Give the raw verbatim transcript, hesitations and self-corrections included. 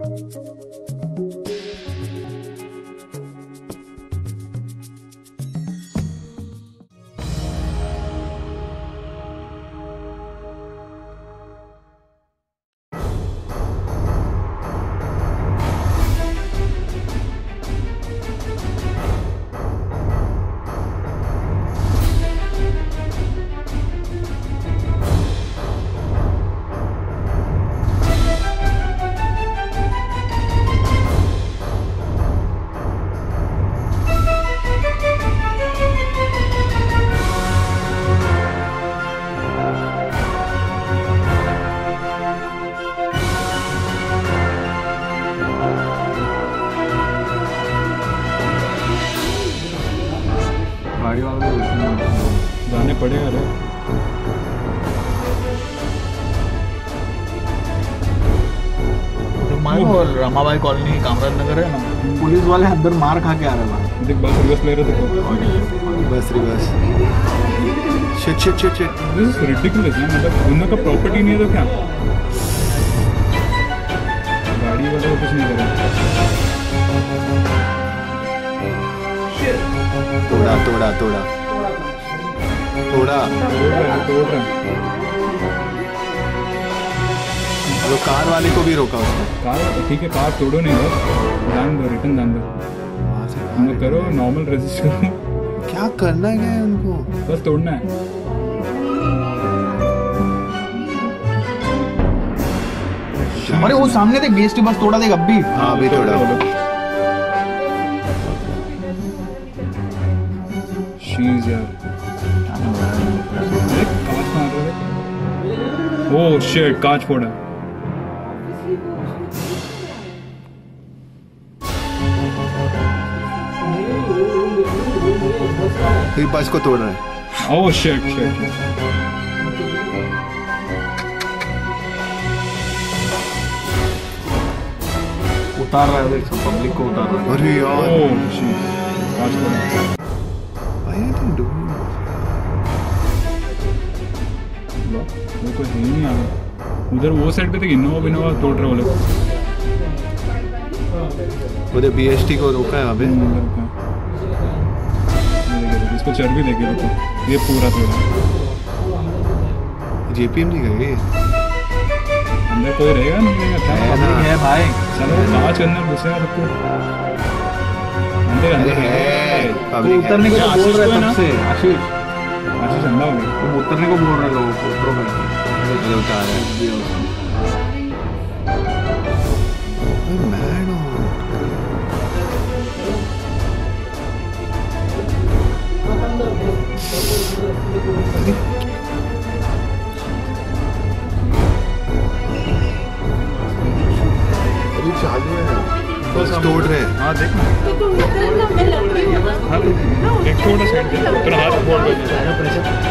जाने पड़ेगा रे। तो मान लो रमाबाई कॉलोनी कामराज नगर है ना, पुलिस वाले अंदर मार खा के आ रहे हैं। देख बस रिवर्स ले रहे थे। बस reverse. Shit shit shit shit. This is ridiculous है, मतलब उन का प्रॉपर्टी नहीं है तो क्या गाड़ी वाला कुछ नहीं करेगा। तोड़ा तोड़ा तोड़ा तोड़ा तोड़ रहा है। वो कार वाले को भी रोका उसने। कार ठीक है, कार तोड़ो नहीं बस दान दो, रिटर्न दान दो। हम करो नॉर्मल रजिस्टर करो। क्या करना है उनको? बस तोड़ना है। अरे वो सामने देख बीएसटी बस तोड़ा देख अब भी। हाँ अभी तोड़ा। शीज यार कांच मार रहे हैं। ओह शिट, कांच फोड़ा। फिर बस को तोड़ रहा है। Oh shit shit. उतार रहा है देख, सब पब्लिक को उतार रहा है। अरे यार ओह शिट, कांच फोड़ा। वो कोई है ही नहीं आ रहा। उधर वो साइड पे तक इनोवा बिनोवा तोड़ रहे वो लोग। उधर बीएसटी को रोका है अभी। इसको चर्बी देगी लोग, ये पूरा तोड़ा। जेपीएम नहीं गए अंदर कोई रहेगा नहीं रहेगा क्या है ना? है भाई। चलो कांच के अंदर घुसेगा सबको। अंदर अंदर है पब्लिक है। उतरने को तो बोल रहे हैं सबसे। आशीष आशीष अंधा हो गया। तुम उतरने को बोल रहे हैं लोगों को, उतरो करके। चलो उतार रहे हैं। मैड हो। अभी चालू है, बस तोड़ रहे हैं। हाँ देख ना, हाँ एक थोड़ा साइड दे, थोड़ा हाथ फोड़ दे।